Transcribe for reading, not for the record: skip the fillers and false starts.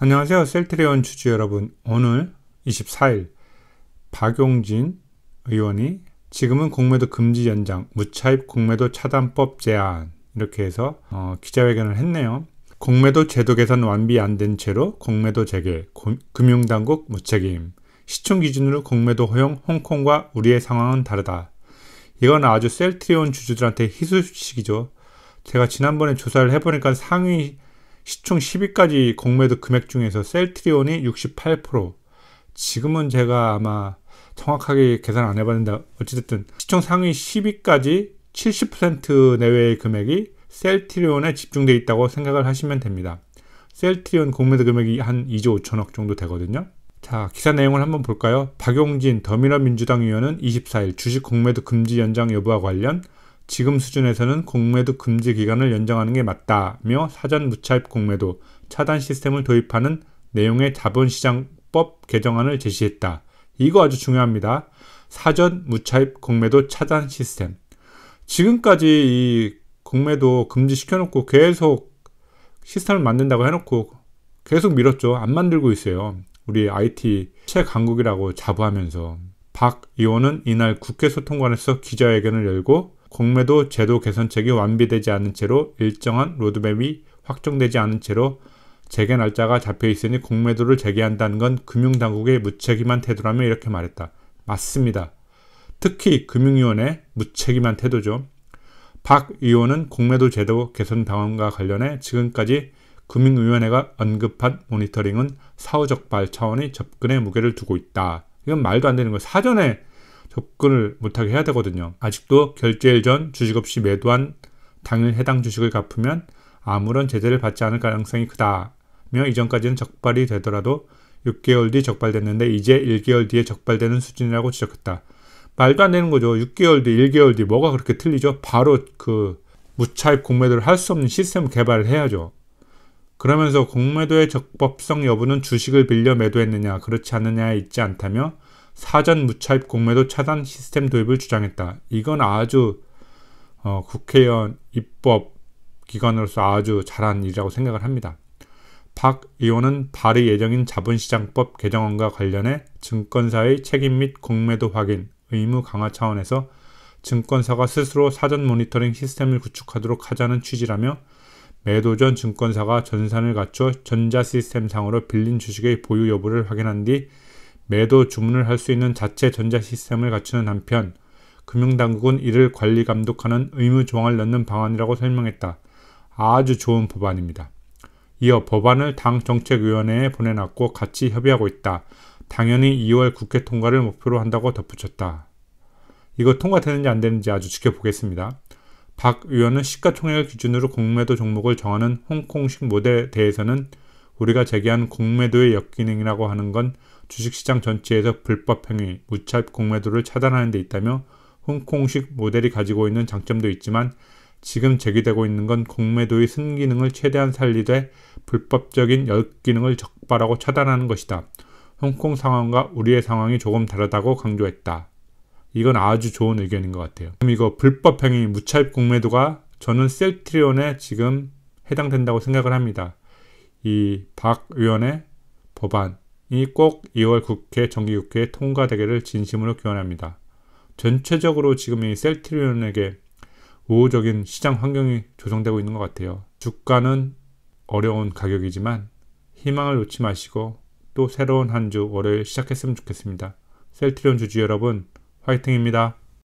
안녕하세요. 셀트리온 주주 여러분. 오늘 24일 박용진 의원이 지금은 공매도 금지 연장, 무차입 공매도 차단법 제안 이렇게 해서 기자회견을 했네요. 공매도 제도 개선 완비 안 된 채로 공매도 재개, 금융당국 무책임, 시총 기준으로 공매도 허용 홍콩과 우리의 상황은 다르다. 이건 아주 셀트리온 주주들한테 희소식이죠. 제가 지난번에 조사를 해보니까 상위 시총 10위까지 공매도 금액 중에서 셀트리온이 68%, 지금은 제가 아마 정확하게 계산 안 해봤는데 어찌됐든 시총 상위 10위까지 70% 내외의 금액이 셀트리온에 집중되어 있다고 생각을 하시면 됩니다. 셀트리온 공매도 금액이 한 2조 5천억 정도 되거든요. 자, 기사 내용을 한번 볼까요? 박용진 더미러민주당 의원은 24일 주식 공매도 금지 연장 여부와 관련 지금 수준에서는 공매도 금지 기간을 연장하는 게 맞다며 사전 무차입 공매도 차단 시스템을 도입하는 내용의 자본시장법 개정안을 제시했다. 이거 아주 중요합니다. 사전 무차입 공매도 차단 시스템. 지금까지 이 공매도 금지시켜놓고 계속 시스템을 만든다고 해놓고 계속 미뤘죠. 안 만들고 있어요. 우리 IT 최강국이라고 자부하면서. 박 의원은 이날 국회 소통관에서 기자회견을 열고 공매도 제도 개선책이 완비되지 않은 채로 일정한 로드맵이 확정되지 않은 채로 재개 날짜가 잡혀 있으니 공매도를 재개한다는 건 금융당국의 무책임한 태도라며 이렇게 말했다. 맞습니다. 특히 금융위원회 무책임한 태도죠. 박 의원은 공매도 제도 개선 방안과 관련해 지금까지 금융위원회가 언급한 모니터링은 사후적발 차원의 접근에 무게를 두고 있다. 이건 말도 안 되는 거예요. 사전에 접근을 못하게 해야 되거든요. 아직도 결제일 전 주식 없이 매도한 당일 해당 주식을 갚으면 아무런 제재를 받지 않을 가능성이 크다며 이전까지는 적발이 되더라도 6개월 뒤 적발됐는데 이제 1개월 뒤에 적발되는 수준이라고 지적했다. 말도 안 되는 거죠. 6개월 뒤, 1개월 뒤 뭐가 그렇게 틀리죠? 바로 그 무차입 공매도를 할 수 없는 시스템 개발을 해야죠. 그러면서 공매도의 적법성 여부는 주식을 빌려 매도했느냐 그렇지 않느냐에 있지 않다며 사전 무차입 공매도 차단 시스템 도입을 주장했다. 이건 아주 국회의원 입법 기관으로서 아주 잘한 일이라고 생각을 합니다. 박 의원은 발의 예정인 자본시장법 개정안과 관련해 증권사의 책임 및 공매도 확인, 의무 강화 차원에서 증권사가 스스로 사전 모니터링 시스템을 구축하도록 하자는 취지라며 매도 전 증권사가 전산을 갖춰 전자시스템상으로 빌린 주식의 보유 여부를 확인한 뒤 매도 주문을 할 수 있는 자체 전자 시스템을 갖추는 한편 금융당국은 이를 관리 감독하는 의무 조항을 넣는 방안이라고 설명했다. 아주 좋은 법안입니다. 이어 법안을 당 정책위원회에 보내놨고 같이 협의하고 있다. 당연히 2월 국회 통과를 목표로 한다고 덧붙였다. 이거 통과되는지 안 되는지 아주 지켜보겠습니다. 박 의원은 시가총액을 기준으로 공매도 종목을 정하는 홍콩식 모델에 대해서는 우리가 제기한 공매도의 역기능이라고 하는 건 주식시장 전체에서 불법 행위, 무차입 공매도를 차단하는 데 있다며 홍콩식 모델이 가지고 있는 장점도 있지만 지금 제기되고 있는 건 공매도의 순기능을 최대한 살리되 불법적인 역기능을 적발하고 차단하는 것이다. 홍콩 상황과 우리의 상황이 조금 다르다고 강조했다. 이건 아주 좋은 의견인 것 같아요. 그럼 이거 불법 행위, 무차입 공매도가 저는 셀트리온에 지금 해당된다고 생각을 합니다. 이 박 의원의 법안이 꼭 2월 국회 정기국회에 통과되기를 진심으로 기원합니다. 전체적으로 지금 이 셀트리온에게 우호적인 시장 환경이 조성되고 있는 것 같아요. 주가는 어려운 가격이지만 희망을 놓지 마시고 또 새로운 한 주 월요일 시작했으면 좋겠습니다. 셀트리온 주주 여러분 화이팅입니다.